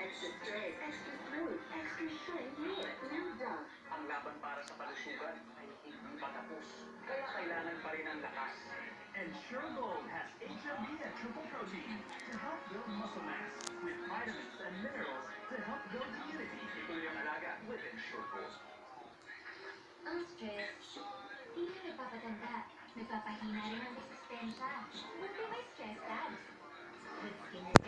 Extra straight, extra smooth, extra shine hair. New Dove. Ang laban para sa kalusugan ay hindi pa tapos. Kaya kailangan pa rin ang lakas. Ensure Gold has HMB and triple protein to help build muscle mass with vitamins and minerals to help build immunity. Ituloy ang alaga with Ensure Gold. Ang stress, di na nagpapatanda. Nagpapahina rin ang resistensya. Buti may stress tabs. With Skin